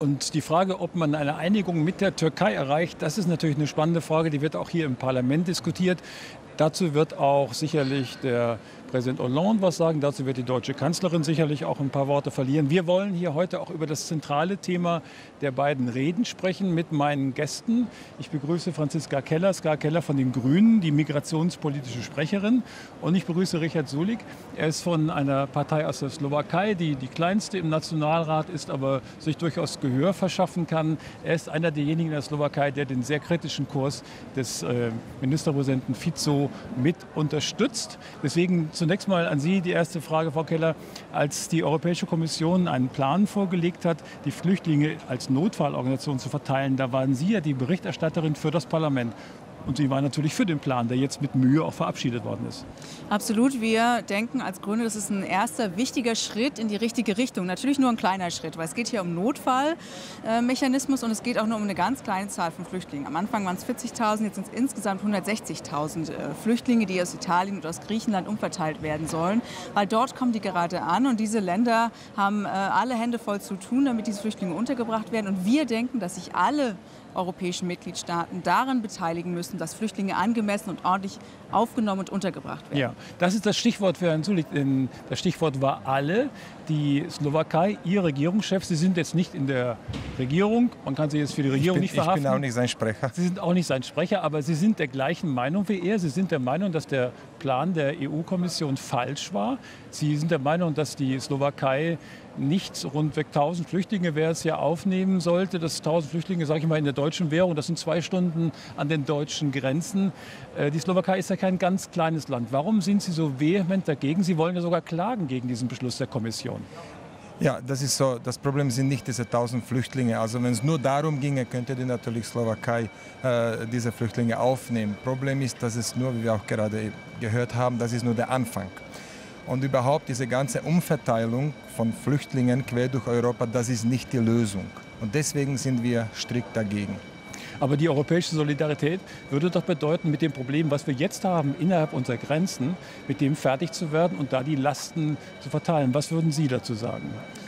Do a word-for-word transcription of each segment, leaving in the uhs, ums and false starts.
Und die Frage, ob man eine Einigung mit der Türkei erreicht, das ist natürlich eine spannende Frage. Die wird auch hier im Parlament diskutiert. Dazu wird auch sicherlich der Präsident Hollande was sagen. Dazu wird die deutsche Kanzlerin sicherlich auch ein paar Worte verlieren. Wir wollen hier heute auch über das zentrale Thema der beiden Reden sprechen mit meinen Gästen. Ich begrüße Franziska Keller, Ska Keller von den Grünen, die migrationspolitische Sprecherin. Und ich begrüße Richard Sulík. Er ist von einer Partei aus der Slowakei, die die kleinste im Nationalrat ist, aber sich durchaus Gehör verschaffen kann. Er ist einer derjenigen in der Slowakei, der den sehr kritischen Kurs des äh, Ministerpräsidenten Fico mit unterstützt. Deswegen zunächst mal an Sie die erste Frage, Frau Keller. Als die Europäische Kommission einen Plan vorgelegt hat, die Flüchtlinge als Notfallorganisation zu verteilen, da waren Sie ja die Berichterstatterin für das Parlament. Und Sie waren natürlich für den Plan, der jetzt mit Mühe auch verabschiedet worden ist. Absolut. Wir denken als Grüne, das ist ein erster wichtiger Schritt in die richtige Richtung. Natürlich nur ein kleiner Schritt, weil es geht hier um Notfallmechanismus und es geht auch nur um eine ganz kleine Zahl von Flüchtlingen. Am Anfang waren es vierzigtausend, jetzt sind es insgesamt hundertsechzigtausend äh, Flüchtlinge, die aus Italien und aus Griechenland umverteilt werden sollen. Weil dort kommen die gerade an und diese Länder haben äh, alle Hände voll zu tun, damit diese Flüchtlinge untergebracht werden. Und wir denken, dass sich alle europäischen Mitgliedstaaten daran beteiligen müssen, dass Flüchtlinge angemessen und ordentlich aufgenommen und untergebracht werden. Ja, das ist das Stichwort für Herrn Sulík. Das Stichwort war alle. Die Slowakei, Ihr Regierungschef, Sie sind jetzt nicht in der Regierung. Man kann Sie jetzt für die Regierung bin, nicht verhaften. Ich bin auch nicht sein Sprecher. Sie sind auch nicht sein Sprecher, aber Sie sind der gleichen Meinung wie er. Sie sind der Meinung, dass der Plan der E U-Kommission falsch war. Sie sind der Meinung, dass die Slowakei nicht rundweg tausend Flüchtlinge, wer es ja aufnehmen sollte, das tausend Flüchtlinge, sage ich mal, in der deutschen Währung, das sind zwei Stunden an den deutschen Grenzen. Die Slowakei ist ja kein ganz kleines Land. Warum sind Sie so vehement dagegen? Sie wollen ja sogar klagen gegen diesen Beschluss der Kommission. Ja, das ist so. Das Problem sind nicht diese tausend Flüchtlinge. Also wenn es nur darum ginge, könnte die natürlich Slowakei äh, diese Flüchtlinge aufnehmen. Problem ist, dass es nur, wie wir auch gerade gehört haben, das ist nur der Anfang. Und überhaupt diese ganze Umverteilung von Flüchtlingen quer durch Europa, das ist nicht die Lösung. Und deswegen sind wir strikt dagegen. Aber die europäische Solidarität würde doch bedeuten, mit dem Problem, was wir jetzt haben, innerhalb unserer Grenzen, mit dem fertig zu werden und da die Lasten zu verteilen. Was würden Sie dazu sagen?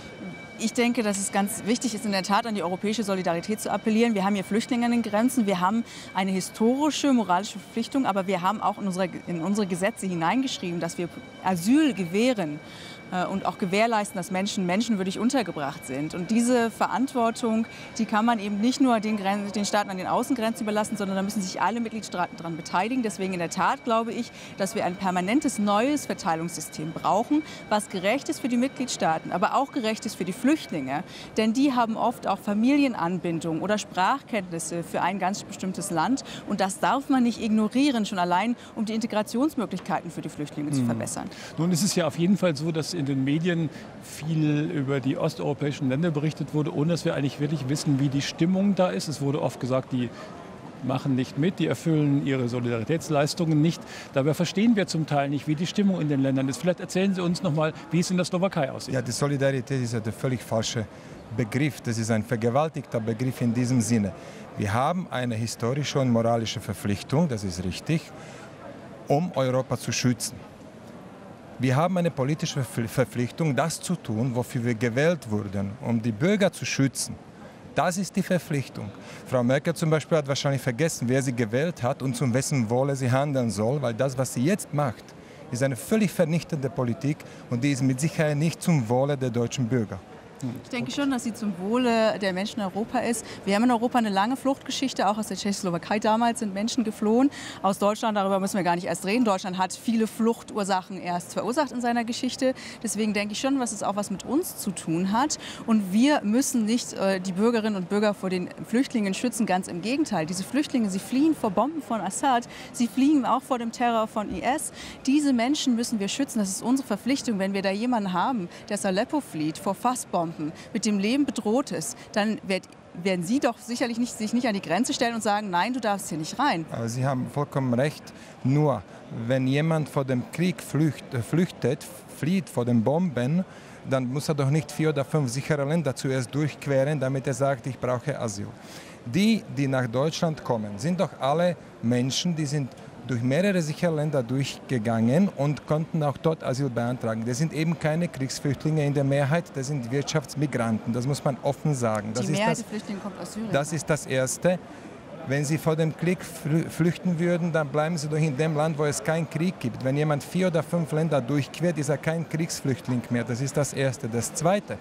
Ich denke, dass es ganz wichtig ist, in der Tat an die europäische Solidarität zu appellieren. Wir haben hier Flüchtlinge an den Grenzen, wir haben eine historische, moralische Verpflichtung, aber wir haben auch in unsere, in unsere Gesetze hineingeschrieben, dass wir Asyl gewähren und auch gewährleisten, dass Menschen menschenwürdig untergebracht sind. Und diese Verantwortung, die kann man eben nicht nur den, Gren den Staaten an den Außengrenzen überlassen, sondern da müssen sich alle Mitgliedstaaten daran beteiligen. Deswegen in der Tat glaube ich, dass wir ein permanentes neues Verteilungssystem brauchen, was gerecht ist für die Mitgliedstaaten, aber auch gerecht ist für die Flüchtlinge. Denn die haben oft auch Familienanbindung oder Sprachkenntnisse für ein ganz bestimmtes Land. Und das darf man nicht ignorieren, schon allein, um die Integrationsmöglichkeiten für die Flüchtlinge hm. zu verbessern. Nun ist es ja auf jeden Fall so, dass in den Medien viel über die osteuropäischen Länder berichtet wurde, ohne dass wir eigentlich wirklich wissen, wie die Stimmung da ist. Es wurde oft gesagt, die machen nicht mit, die erfüllen ihre Solidaritätsleistungen nicht. Dabei verstehen wir zum Teil nicht, wie die Stimmung in den Ländern ist. Vielleicht erzählen Sie uns noch mal, wie es in der Slowakei aussieht. Ja, die Solidarität ist ja der völlig falsche Begriff. Das ist ein vergewaltigter Begriff in diesem Sinne. Wir haben eine historische und moralische Verpflichtung, das ist richtig, um Europa zu schützen. Wir haben eine politische Verpflichtung, das zu tun, wofür wir gewählt wurden, um die Bürger zu schützen. Das ist die Verpflichtung. Frau Merkel zum Beispiel hat wahrscheinlich vergessen, wer sie gewählt hat und zum wessen Wohle sie handeln soll, weil das, was sie jetzt macht, ist eine völlig vernichtende Politik und die ist mit Sicherheit nicht zum Wohle der deutschen Bürger. Ich denke schon, dass sie zum Wohle der Menschen in Europa ist. Wir haben in Europa eine lange Fluchtgeschichte, auch aus der Tschechoslowakei damals sind Menschen geflohen. Aus Deutschland, darüber müssen wir gar nicht erst reden. Deutschland hat viele Fluchtursachen erst verursacht in seiner Geschichte. Deswegen denke ich schon, dass es auch was mit uns zu tun hat. Und wir müssen nicht äh, die Bürgerinnen und Bürger vor den Flüchtlingen schützen, ganz im Gegenteil. Diese Flüchtlinge, sie fliehen vor Bomben von Assad, sie fliehen auch vor dem Terror von I S. Diese Menschen müssen wir schützen. Das ist unsere Verpflichtung. Wenn wir da jemanden haben, der aus Aleppo flieht, vor Fassbomben, mit dem Leben bedroht ist, dann wird, werden Sie doch sicherlich nicht, sich nicht an die Grenze stellen und sagen, nein, du darfst hier nicht rein. Sie haben vollkommen recht. Nur wenn jemand vor dem Krieg flücht, flüchtet, flieht vor den Bomben, dann muss er doch nicht vier oder fünf sichere Länder zuerst durchqueren, damit er sagt, ich brauche Asyl. Die, die nach Deutschland kommen, sind doch alle Menschen, die sind durch mehrere sichere Länder durchgegangen und konnten auch dort Asyl beantragen. Das sind eben keine Kriegsflüchtlinge in der Mehrheit, das sind Wirtschaftsmigranten, das muss man offen sagen. Das Die Mehrheit der ist Flüchtlinge kommt aus Syrien. das, das ist das Erste. Wenn Sie vor dem Krieg flüchten würden, dann bleiben Sie doch in dem Land, wo es keinen Krieg gibt. Wenn jemand vier oder fünf Länder durchquert, ist er kein Kriegsflüchtling mehr. Das ist das Erste. Das Zweite,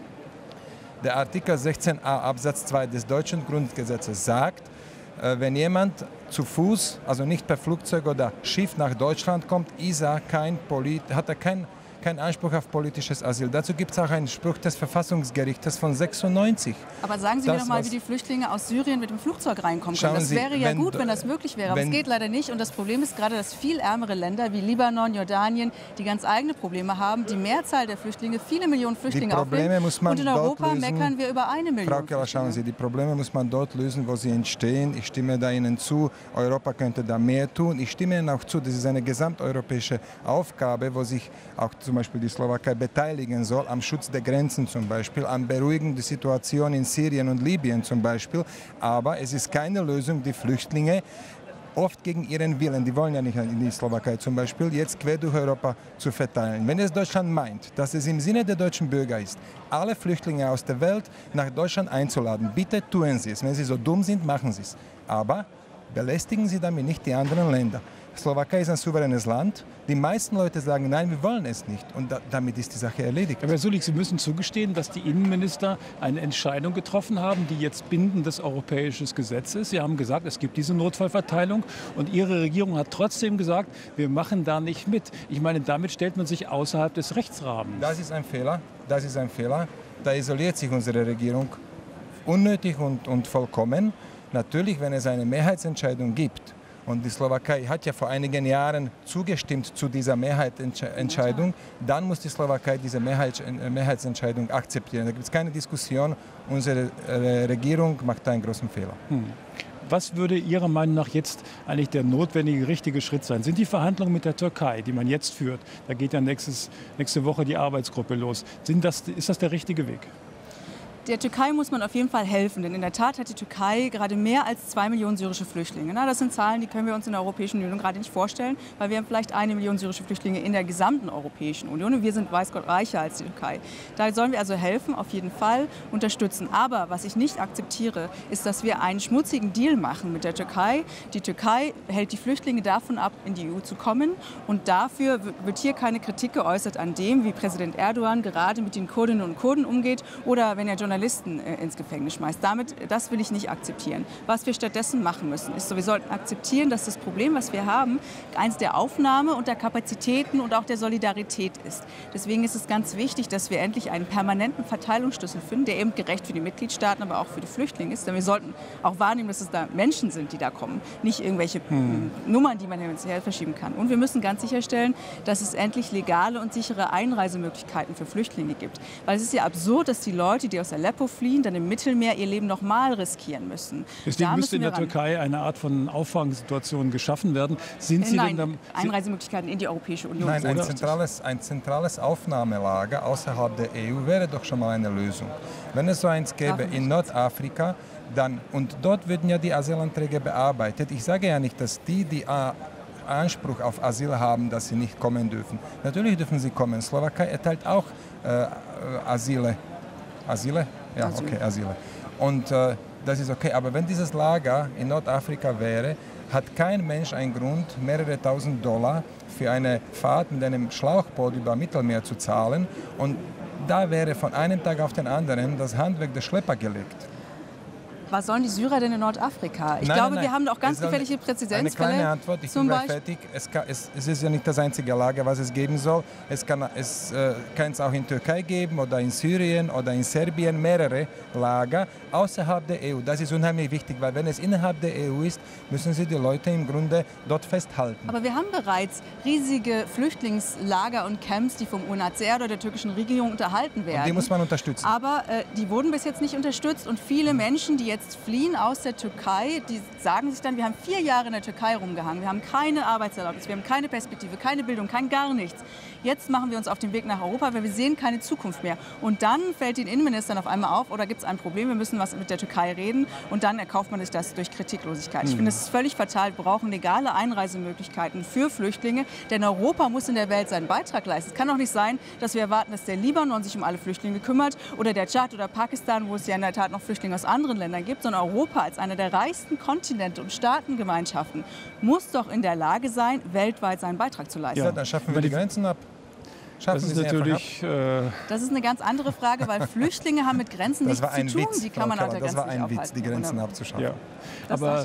der Artikel sechzehn a Absatz zwei des deutschen Grundgesetzes sagt, wenn jemand zu Fuß, also nicht per Flugzeug oder Schiff nach Deutschland kommt, ist er kein Polit, hat er keinen kein Anspruch auf politisches Asyl. Dazu gibt es auch einen Spruch des Verfassungsgerichtes von sechsundneunzig. Aber sagen Sie das, mir doch mal, wie die Flüchtlinge aus Syrien mit dem Flugzeug reinkommen können. Das Sie, wäre ja wenn, gut, wenn das möglich wäre. Aber es geht leider nicht. Und das Problem ist gerade, dass viel ärmere Länder wie Libanon, Jordanien, die ganz eigene Probleme haben. Die Mehrzahl der Flüchtlinge, viele Millionen Flüchtlinge aufnehmen. Muss man und in Europa lösen. meckern wir über eine Million. Frau Keller, schauen Sie, die Probleme muss man dort lösen, wo sie entstehen. Ich stimme da Ihnen zu. Europa könnte da mehr tun. Ich stimme Ihnen auch zu, das ist eine gesamteuropäische Aufgabe, wo sich auch zum Beispiel die Slowakei beteiligen soll, am Schutz der Grenzen zum Beispiel, am Beruhigen der Situation in Syrien und Libyen zum Beispiel. Aber es ist keine Lösung, die Flüchtlinge oft gegen ihren Willen, die wollen ja nicht in die Slowakei zum Beispiel, jetzt quer durch Europa zu verteilen. Wenn es Deutschland meint, dass es im Sinne der deutschen Bürger ist, alle Flüchtlinge aus der Welt nach Deutschland einzuladen, bitte tun Sie es. Wenn Sie so dumm sind, machen Sie es. Aber belästigen Sie damit nicht die anderen Länder. Slowakei ist ein souveränes Land. Die meisten Leute sagen, nein, wir wollen es nicht. Und da, damit ist die Sache erledigt. Herr Sulik, Sie müssen zugestehen, dass die Innenminister eine Entscheidung getroffen haben, die jetzt bindendes europäisches Gesetz ist. Sie haben gesagt, es gibt diese Notfallverteilung. Und Ihre Regierung hat trotzdem gesagt, wir machen da nicht mit. Ich meine, damit stellt man sich außerhalb des Rechtsrahmens. Das ist ein Fehler. Das ist ein Fehler. Da isoliert sich unsere Regierung unnötig und, und vollkommen. Natürlich, wenn es eine Mehrheitsentscheidung gibt, und die Slowakei hat ja vor einigen Jahren zugestimmt zu dieser Mehrheitsentscheidung, dann muss die Slowakei diese Mehrheitsentscheidung akzeptieren. Da gibt es keine Diskussion. Unsere Regierung macht da einen großen Fehler. Hm. Was würde Ihrer Meinung nach jetzt eigentlich der notwendige, richtige Schritt sein? Sind die Verhandlungen mit der Türkei, die man jetzt führt, da geht ja nächstes, nächste Woche die Arbeitsgruppe los, sind das, ist das der richtige Weg? Der Türkei muss man auf jeden Fall helfen, denn in der Tat hat die Türkei gerade mehr als zwei Millionen syrische Flüchtlinge. Das sind Zahlen, die können wir uns in der Europäischen Union gerade nicht vorstellen, weil wir haben vielleicht eine Million syrische Flüchtlinge in der gesamten Europäischen Union und wir sind, weiß Gott, reicher als die Türkei. Da sollen wir also helfen, auf jeden Fall unterstützen. Aber was ich nicht akzeptiere, ist, dass wir einen schmutzigen Deal machen mit der Türkei. Die Türkei hält die Flüchtlinge davon ab, in die E U zu kommen und dafür wird hier keine Kritik geäußert an dem, wie Präsident Erdogan gerade mit den Kurdinnen und Kurden umgeht oder wenn er Journalisten ins Gefängnis schmeißt. Damit, das will ich nicht akzeptieren. Was wir stattdessen machen müssen, ist so, wir sollten akzeptieren, dass das Problem, was wir haben, eins der Aufnahme und der Kapazitäten und auch der Solidarität ist. Deswegen ist es ganz wichtig, dass wir endlich einen permanenten Verteilungsschlüssel finden, der eben gerecht für die Mitgliedstaaten, aber auch für die Flüchtlinge ist. Denn wir sollten auch wahrnehmen, dass es da Menschen sind, die da kommen, nicht irgendwelche hm. Nummern, die man hin und her verschieben kann. Und wir müssen ganz sicherstellen, dass es endlich legale und sichere Einreisemöglichkeiten für Flüchtlinge gibt. Weil es ist ja absurd, dass die Leute, die aus Aleppo fliehen, dann im Mittelmeer ihr Leben noch mal riskieren müssen. Deswegen müsste in der Türkei eine Art von Auffangsituation geschaffen werden. Sind Sie Nein, denn da, Einreisemöglichkeiten in die Europäische Union. Nein, ein zentrales, ein zentrales Aufnahmelager außerhalb der E U wäre doch schon mal eine Lösung. Wenn es so eins gäbe in Nordafrika, dann, und dort würden ja die Asylanträge bearbeitet. Ich sage ja nicht, dass die, die Anspruch auf Asyl haben, dass sie nicht kommen dürfen. Natürlich dürfen sie kommen. Slowakei erteilt auch äh, Asyle. Asyle? Ja, Asyl. okay, Asyle. Und äh, das ist okay. Aber wenn dieses Lager in Nordafrika wäre, hat kein Mensch einen Grund, mehrere tausend Dollar für eine Fahrt mit einem Schlauchboot über Mittelmeer zu zahlen. Und da wäre von einem Tag auf den anderen das Handwerk der Schlepper gelegt. Was sollen die Syrer denn in Nordafrika? Ich nein, glaube, nein, wir haben auch ganz gefährliche Präzedenzfälle. Eine kleine Antwort, ich bin gleich fertig. Es, kann, es, es ist ja nicht das einzige Lager, was es geben soll. Es kann es, äh, kann es auch in Türkei geben oder in Syrien oder in Serbien mehrere Lager außerhalb der E U. Das ist unheimlich wichtig, weil wenn es innerhalb der E U ist, müssen sie die Leute im Grunde dort festhalten. Aber wir haben bereits riesige Flüchtlingslager und Camps, die vom U N H C R oder der türkischen Regierung unterhalten werden. Und die muss man unterstützen. Aber äh, die wurden bis jetzt nicht unterstützt und viele Menschen, die jetzt fliehen aus der Türkei, die sagen sich dann, wir haben vier Jahre in der Türkei rumgehangen, wir haben keine Arbeitserlaubnis, wir haben keine Perspektive, keine Bildung, kein gar nichts. Jetzt machen wir uns auf den Weg nach Europa, weil wir sehen keine Zukunft mehr. Und dann fällt den Innenministern auf einmal auf, oder gibt es ein Problem, wir müssen was mit der Türkei reden. Und dann erkauft man sich das durch Kritiklosigkeit. Ich finde, es ist völlig fatal. Wir brauchen legale Einreisemöglichkeiten für Flüchtlinge. Denn Europa muss in der Welt seinen Beitrag leisten. Es kann doch nicht sein, dass wir erwarten, dass der Libanon sich um alle Flüchtlinge kümmert oder der Tschad oder Pakistan, wo es ja in der Tat noch Flüchtlinge aus anderen Ländern gibt, sondern Europa als einer der reichsten Kontinente und Staatengemeinschaften muss doch in der Lage sein, weltweit seinen Beitrag zu leisten. Ja, dann schaffen wir die Grenzen ab. Schaffen das ist Sie natürlich. Äh das ist eine ganz andere Frage, weil Flüchtlinge haben mit Grenzen das nichts war ein zu tun. Witz, Die kann man Frau an der Keller, Grenze das war ein nicht Witz, aufhalten. die Grenzen Wunderbar. abzuschaffen. Ja. Das Aber sag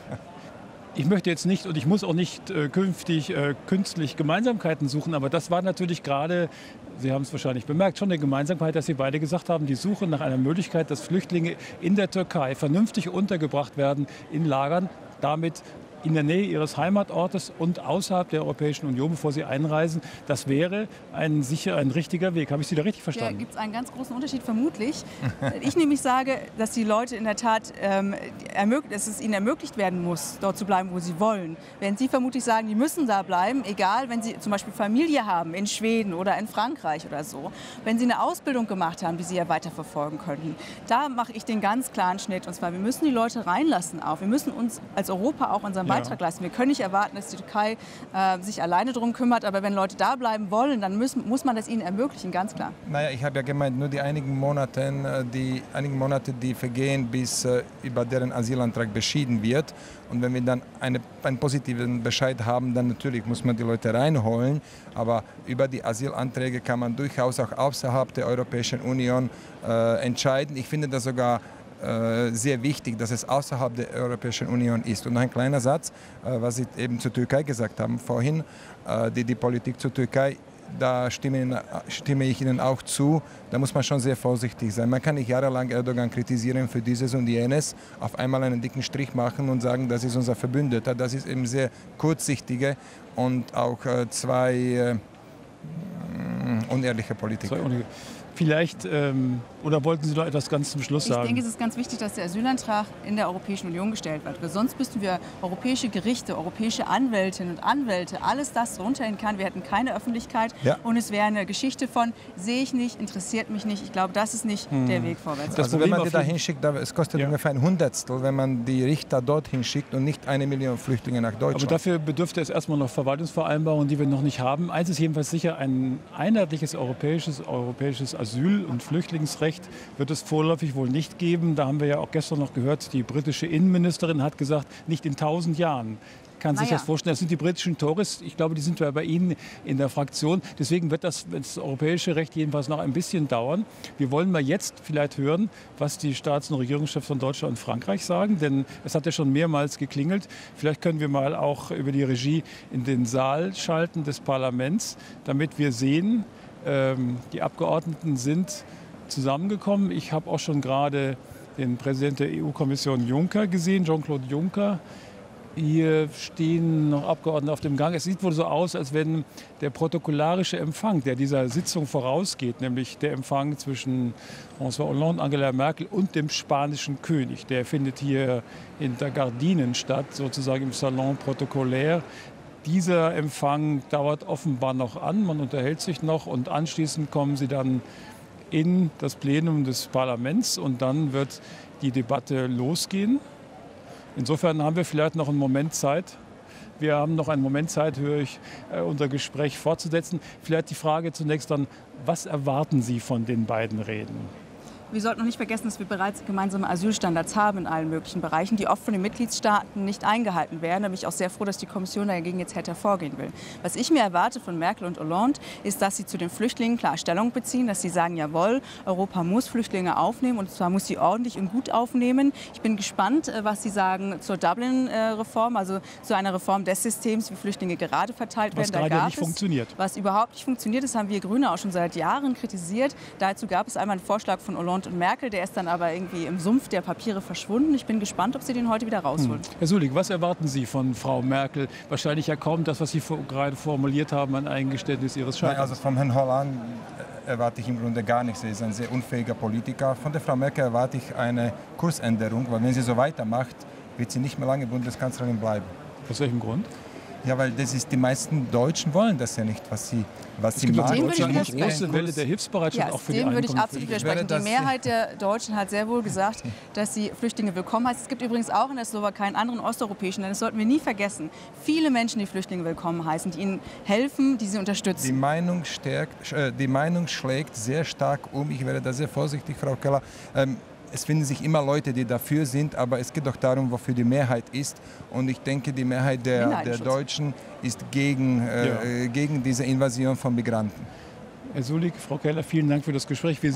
ich möchte jetzt nicht und ich muss auch nicht äh, künftig äh, künstlich Gemeinsamkeiten suchen, aber das war natürlich gerade, Sie haben es wahrscheinlich bemerkt, schon eine Gemeinsamkeit, dass Sie beide gesagt haben, die Suche nach einer Möglichkeit, dass Flüchtlinge in der Türkei vernünftig untergebracht werden in Lagern, damit in der Nähe ihres Heimatortes und außerhalb der Europäischen Union, bevor sie einreisen. Das wäre ein sicher ein richtiger Weg. Habe ich Sie da richtig Ja, verstanden? gibt es einen ganz großen Unterschied, vermutlich. Ich nämlich sage, dass die Leute in der Tat, ähm, dass es ihnen ermöglicht werden muss, dort zu bleiben, wo sie wollen. Wenn Sie vermutlich sagen, die müssen da bleiben, egal, wenn Sie zum Beispiel Familie haben in Schweden oder in Frankreich oder so, wenn Sie eine Ausbildung gemacht haben, die Sie ja weiterverfolgen könnten, da mache ich den ganz klaren Schnitt. Und zwar, wir müssen die Leute reinlassen auch. Wir müssen uns als Europa auch unseren Beitrag leisten. Wir können nicht erwarten, dass die Türkei äh, sich alleine darum kümmert, aber wenn Leute da bleiben wollen, dann müssen, muss man das ihnen ermöglichen, ganz klar. Naja, ich habe ja gemeint, nur die einigen Monate, die, einigen Monate, die vergehen, bis äh, über deren Asylantrag beschieden wird. Und wenn wir dann eine, einen positiven Bescheid haben, dann natürlich muss man die Leute reinholen. Aber über die Asylanträge kann man durchaus auch außerhalb der Europäischen Union äh, entscheiden. Ich finde das sogar sehr wichtig, dass es außerhalb der Europäischen Union ist. Und noch ein kleiner Satz, was Sie eben zur Türkei gesagt haben vorhin, die, die Politik zur Türkei, da stimme, stimme ich Ihnen auch zu, da muss man schon sehr vorsichtig sein. Man kann nicht jahrelang Erdogan kritisieren für dieses und jenes, auf einmal einen dicken Strich machen und sagen, das ist unser Verbündeter. Das ist eben sehr kurzsichtige und auch zwei äh, unehrliche Politik. Zwei unehrliche. Vielleicht, ähm, oder wollten Sie noch etwas ganz zum Schluss sagen? Ich denke, es ist ganz wichtig, dass der Asylantrag in der Europäischen Union gestellt wird. Weil sonst müssten wir europäische Gerichte, europäische Anwältinnen und Anwälte, alles das runterhin kann. Wir hätten keine Öffentlichkeit ja. und es wäre eine Geschichte von, sehe ich nicht, interessiert mich nicht. Ich glaube, das ist nicht hm. der Weg vorwärts. Also wenn man die da hinschickt, es kostet ja. ungefähr ein Hundertstel, wenn man die Richter dorthin schickt und nicht eine Million Flüchtlinge nach Deutschland. Aber dafür bedürfte es erstmal noch Verwaltungsvereinbarungen, die wir noch nicht haben. Eins ist jedenfalls sicher, ein einheitliches europäisches, europäisches Asyl- und Flüchtlingsrecht wird es vorläufig wohl nicht geben. Da haben wir ja auch gestern noch gehört, die britische Innenministerin hat gesagt, nicht in tausend Jahren. Kann sich naja. das vorstellen. Das sind die britischen Tories. Ich glaube, die sind ja bei Ihnen in der Fraktion. Deswegen wird das, das europäische Recht jedenfalls noch ein bisschen dauern. Wir wollen mal jetzt vielleicht hören, was die Staats- und Regierungschefs von Deutschland und Frankreich sagen. Denn es hat ja schon mehrmals geklingelt. Vielleicht können wir mal auch über die Regie in den Saal schalten des Parlaments, damit wir sehen, ähm, die Abgeordneten sind zusammengekommen. Ich habe auch schon gerade den Präsidenten der E U-Kommission Juncker gesehen, Jean-Claude Juncker. Hier stehen noch Abgeordnete auf dem Gang. Es sieht wohl so aus, als wenn der protokollarische Empfang, der dieser Sitzung vorausgeht, nämlich der Empfang zwischen François Hollande, Angela Merkel und dem spanischen König, der findet hier hinter Gardinen statt, sozusagen im Salon protokollär. Dieser Empfang dauert offenbar noch an, man unterhält sich noch und anschließend kommen sie dann in das Plenum des Parlaments und dann wird die Debatte losgehen. Insofern haben wir vielleicht noch einen Moment Zeit. Wir haben noch einen Moment Zeit, höre ich, äh, unser Gespräch fortzusetzen. Vielleicht die Frage zunächst dann, was erwarten Sie von den beiden Reden? Wir sollten noch nicht vergessen, dass wir bereits gemeinsame Asylstandards haben in allen möglichen Bereichen, die oft von den Mitgliedstaaten nicht eingehalten werden. Da bin ich auch sehr froh, dass die Kommission dagegen jetzt härter vorgehen will. Was ich mir erwarte von Merkel und Hollande, ist, dass sie zu den Flüchtlingen klar Stellung beziehen, dass sie sagen, jawohl, Europa muss Flüchtlinge aufnehmen und zwar muss sie ordentlich und gut aufnehmen. Ich bin gespannt, was sie sagen zur Dublin-Reform, also zu einer Reform des Systems, wie Flüchtlinge gerade verteilt werden. Was gerade da nicht es, funktioniert. Was überhaupt nicht funktioniert, das haben wir Grüne auch schon seit Jahren kritisiert. Dazu gab es einmal einen Vorschlag von Hollande und Merkel, der ist dann aber irgendwie im Sumpf der Papiere verschwunden. Ich bin gespannt, ob sie den heute wieder rausholen. Hm. Herr Sulik, was erwarten Sie von Frau Merkel? Wahrscheinlich ja kaum das, was Sie gerade formuliert haben, ein Eingeständnis Ihres Scheiterns. Also von Herrn Hollande erwarte ich im Grunde gar nichts. Er ist ein sehr unfähiger Politiker. Von der Frau Merkel erwarte ich eine Kursänderung, weil wenn sie so weitermacht, wird sie nicht mehr lange Bundeskanzlerin bleiben. Aus welchem Grund? Ja, weil das ist, die meisten Deutschen wollen das ja nicht, was sie, was Es sie gibt auch machen. in Dem würde ich Deutschland eine widersprechen. große Welle der Hilfsbereitschaft Ja, auch für die dem würde ich Einkommen. absolut Ich widersprechen. werde Die das- Mehrheit der Deutschen hat sehr wohl gesagt, dass sie Flüchtlinge willkommen heißt. Es gibt übrigens auch in der Slowakei, in anderen osteuropäischen Ländern, das sollten wir nie vergessen, viele Menschen, die Flüchtlinge willkommen heißen, die ihnen helfen, die sie Die unterstützen. Meinung, stärkt, äh, die Meinung schlägt sehr stark um. Ich werde da sehr vorsichtig, Frau Keller. Ähm, es finden sich immer Leute, die dafür sind, aber es geht doch darum, wofür die Mehrheit ist. Und ich denke, die Mehrheit der, der Minderheitenschutz. Deutschen ist gegen, äh, Ja. gegen diese Invasion von Migranten. Herr Sulik, Frau Keller, vielen Dank für das Gespräch. Wir